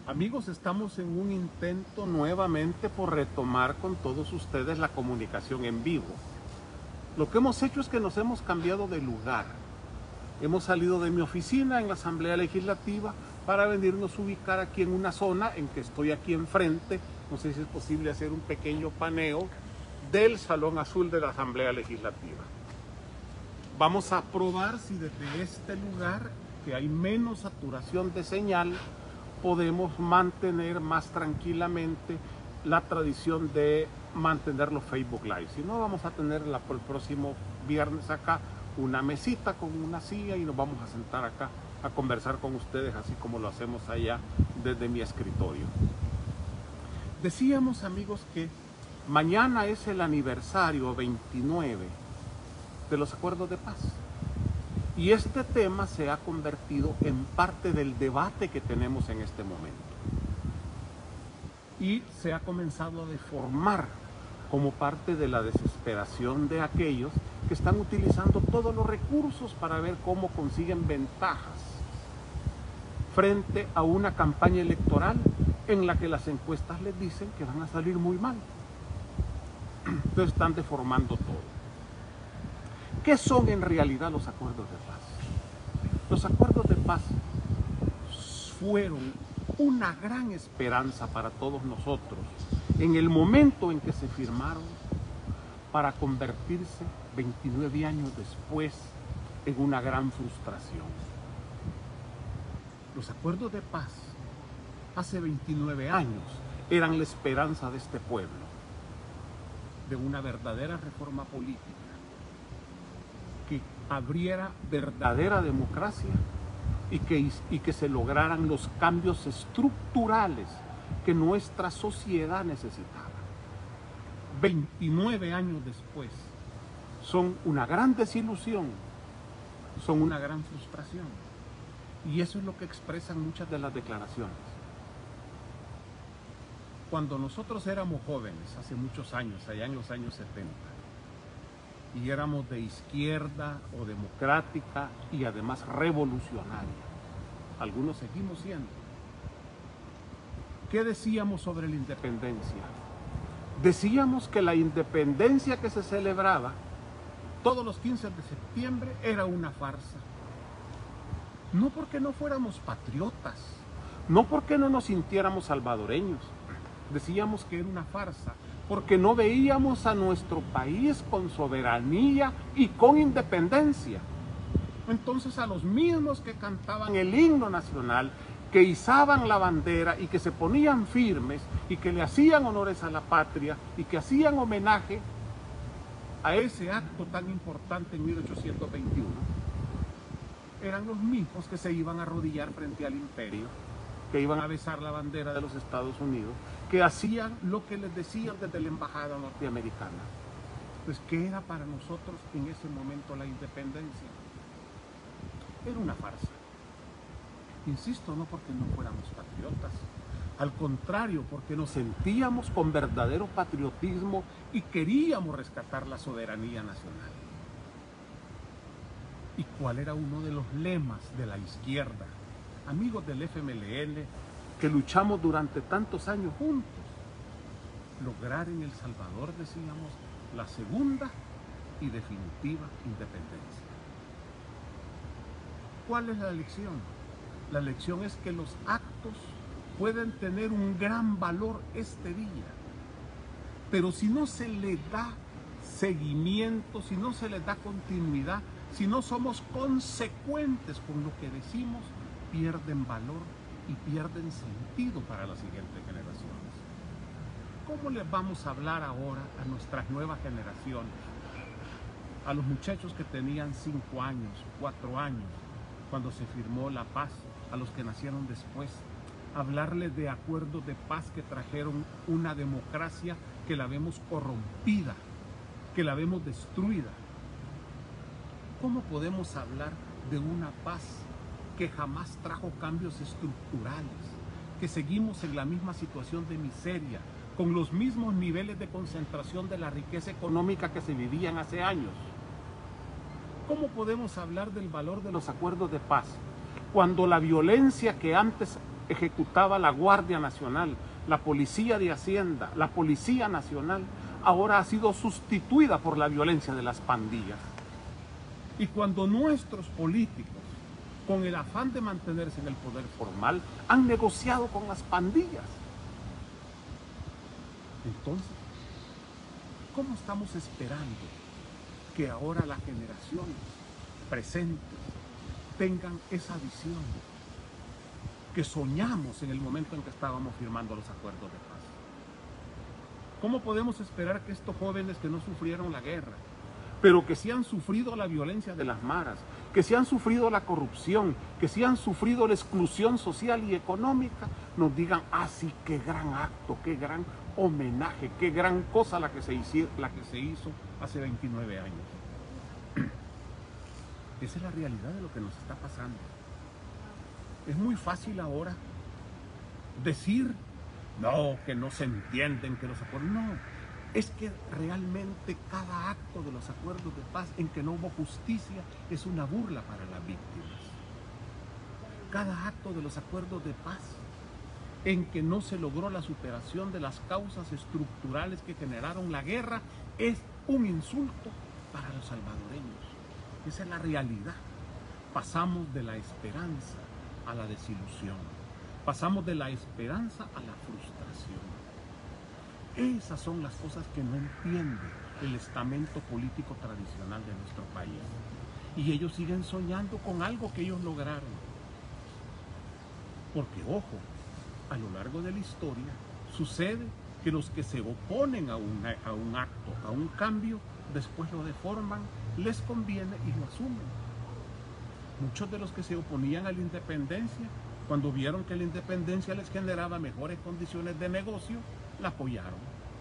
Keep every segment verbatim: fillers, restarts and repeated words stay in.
Amigos, estamos en un intento nuevamente por retomar con todos ustedes la comunicación en vivo. Lo que hemos hecho es que nos hemos cambiado de lugar. Hemos salido de mi oficina en la Asamblea Legislativa para venirnos a ubicar aquí en una zona en que estoy aquí enfrente. No sé si es posible hacer un pequeño paneo del Salón Azul de la Asamblea Legislativa. Vamos a probar si desde este lugar, que hay menos saturación de señal, podemos mantener más tranquilamente la tradición de mantener los Facebook Live. Si no, vamos a tener la, el próximo viernes acá una mesita con una silla y nos vamos a sentar acá a conversar con ustedes, así como lo hacemos allá desde mi escritorio. Decíamos, amigos, que mañana es el aniversario veintinueve de los acuerdos de paz. Y este tema se ha convertido en parte del debate que tenemos en este momento. Y se ha comenzado a deformar como parte de la desesperación de aquellos que están utilizando todos los recursos para ver cómo consiguen ventajas frente a una campaña electoral en la que las encuestas les dicen que van a salir muy mal. Entonces están deformando todo. ¿Qué son en realidad los acuerdos de paz? Los acuerdos de paz fueron una gran esperanza para todos nosotros en el momento en que se firmaron, para convertirse veintinueve años después en una gran frustración. Los acuerdos de paz hace veintinueve años eran la esperanza de este pueblo, de una verdadera reforma política que abriera verdadera democracia y que, y que se lograran los cambios estructurales que nuestra sociedad necesitaba. veintinueve años después son una gran desilusión, son una gran frustración, y eso es lo que expresan muchas de las declaraciones. Cuando nosotros éramos jóvenes, hace muchos años, allá en los años setenta, y éramos de izquierda o democrática y además revolucionaria, algunos seguimos siendo, ¿qué decíamos sobre la independencia? Decíamos que la independencia que se celebraba todos los quince de septiembre era una farsa. No porque no fuéramos patriotas, no porque no nos sintiéramos salvadoreños, decíamos que era una farsa porque no veíamos a nuestro país con soberanía y con independencia. Entonces a los mismos que cantaban el himno nacional, que izaban la bandera y que se ponían firmes y que le hacían honores a la patria y que hacían homenaje a ese acto tan importante en mil ochocientos veintiuno, eran los mismos que se iban a arrodillar frente al imperio, que iban a besar la bandera de los Estados Unidos, que hacían lo que les decían desde la embajada norteamericana. Pues, ¿qué era para nosotros en ese momento la independencia? Era una farsa. Insisto, no porque no fuéramos patriotas, al contrario, porque nos sentíamos con verdadero patriotismo y queríamos rescatar la soberanía nacional. ¿Y cuál era uno de los lemas de la izquierda? Amigos del F M L N, que luchamos durante tantos años juntos, lograr en El Salvador, decíamos, la segunda y definitiva independencia. ¿Cuál es la lección? La lección es que los actos pueden tener un gran valor este día, pero si no se le da seguimiento, si no se le da continuidad, si no somos consecuentes con lo que decimos, pierden valor y pierden sentido para las siguientes generaciones. ¿Cómo les vamos a hablar ahora a nuestras nuevas generaciones? A los muchachos que tenían cinco años, cuatro años, cuando se firmó la paz, a los que nacieron después, hablarles de acuerdos de paz que trajeron una democracia que la vemos corrompida, que la vemos destruida. ¿Cómo podemos hablar de una paz que jamás trajo cambios estructurales, que seguimos en la misma situación de miseria, con los mismos niveles de concentración de la riqueza económica que se vivían hace años? ¿Cómo podemos hablar del valor de los acuerdos de paz cuando la violencia que antes ejecutaba la Guardia Nacional, la Policía de Hacienda, la Policía Nacional, ahora ha sido sustituida por la violencia de las pandillas. Y cuando nuestros políticos, con el afán de mantenerse en el poder formal, han negociado con las pandillas, entonces, ¿cómo estamos esperando que ahora las generaciones presentes tengan esa visión que soñamos en el momento en que estábamos firmando los acuerdos de paz? ¿Cómo podemos esperar que estos jóvenes que no sufrieron la guerra, pero que sí han sufrido la violencia de las maras, que sí han sufrido la corrupción, que sí han sufrido la exclusión social y económica, nos digan, ah, sí, qué gran acto, qué gran homenaje, qué gran cosa la que se hizo, la que se hizo hace veintinueve años? Esa es la realidad de lo que nos está pasando. Es muy fácil ahora decir, no, que no se entienden, que los acuerdos, no. Es que realmente cada acto de los acuerdos de paz en que no hubo justicia es una burla para las víctimas. Cada acto de los acuerdos de paz en que no se logró la superación de las causas estructurales que generaron la guerra es un insulto para los salvadoreños. Esa es la realidad. Pasamos de la esperanza a la desilusión. Pasamos de la esperanza a la frustración. Esas son las cosas que no entiende el estamento político tradicional de nuestro país. Y ellos siguen soñando con algo que ellos lograron. Porque, ojo, a lo largo de la historia sucede que los que se oponen a, una, a un acto, a un cambio, después lo deforman, les conviene y lo asumen. Muchos de los que se oponían a la independencia, cuando vieron que la independencia les generaba mejores condiciones de negocio, la apoyaron.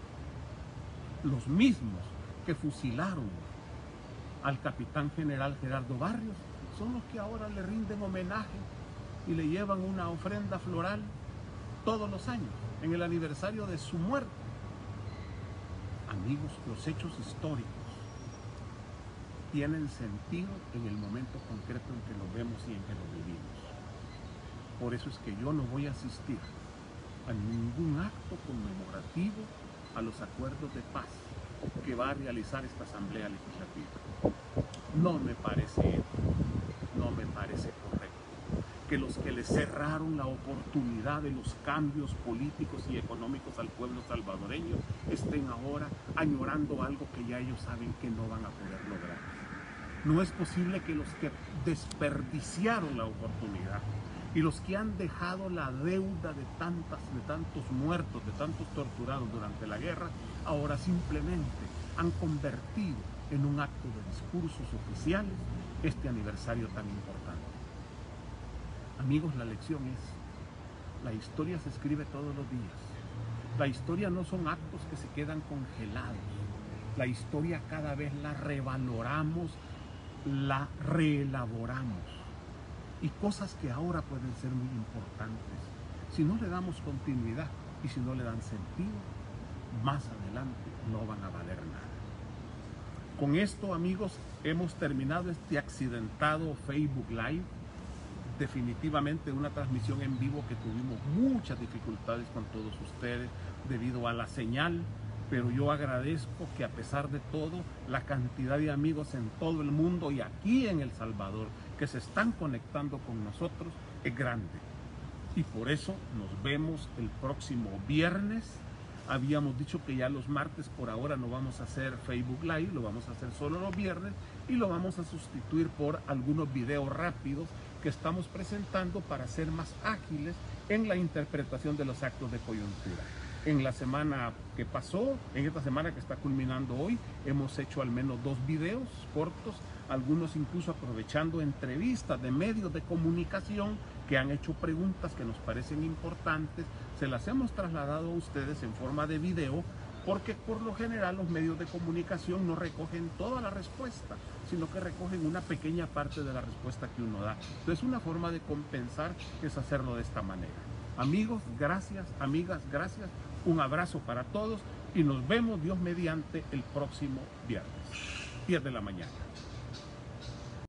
Los mismos que fusilaron al capitán general Gerardo Barrios son los que ahora le rinden homenaje y le llevan una ofrenda floral todos los años, en el aniversario de su muerte. Amigos, los hechos históricos tienen sentido en el momento concreto en que lo vemos y en que lo vivimos. Por eso es que yo no voy a asistir a ningún acto conmemorativo a los acuerdos de paz que va a realizar esta Asamblea Legislativa. No me parece, no me parece correcto que los que le cerraron la oportunidad de los cambios políticos y económicos al pueblo salvadoreño estén ahora añorando algo que ya ellos saben que no van a poder lograr. No es posible que los que desperdiciaron la oportunidad y los que han dejado la deuda de, tantas, de tantos muertos, de tantos torturados durante la guerra, ahora simplemente han convertido en un acto de discursos oficiales este aniversario tan importante. Amigos, la lección es, la historia se escribe todos los días. La historia no son actos que se quedan congelados. La historia cada vez la revaloramos, la reelaboramos. Y cosas que ahora pueden ser muy importantes, si no le damos continuidad y si no le dan sentido, más adelante no van a valer nada. Con esto, amigos, hemos terminado este accidentado Facebook Live. Definitivamente una transmisión en vivo que tuvimos muchas dificultades con todos ustedes debido a la señal, pero yo agradezco que a pesar de todo, la cantidad de amigos en todo el mundo y aquí en El Salvador que se están conectando con nosotros es grande. Y por eso nos vemos el próximo viernes. Habíamos dicho que ya los martes por ahora no vamos a hacer Facebook Live, lo vamos a hacer solo los viernes y lo vamos a sustituir por algunos videos rápidos que estamos presentando para ser más ágiles en la interpretación de los actos de coyuntura. En la semana que pasó, en esta semana que está culminando hoy, hemos hecho al menos dos videos cortos, algunos incluso aprovechando entrevistas de medios de comunicación que han hecho preguntas que nos parecen importantes. Se las hemos trasladado a ustedes en forma de video porque por lo general los medios de comunicación no recogen toda la respuesta, sino que recogen una pequeña parte de la respuesta que uno da. Entonces una forma de compensar es hacerlo de esta manera. Amigos, gracias, amigas, gracias. Un abrazo para todos y nos vemos, Dios mediante, el próximo viernes, diez de la mañana.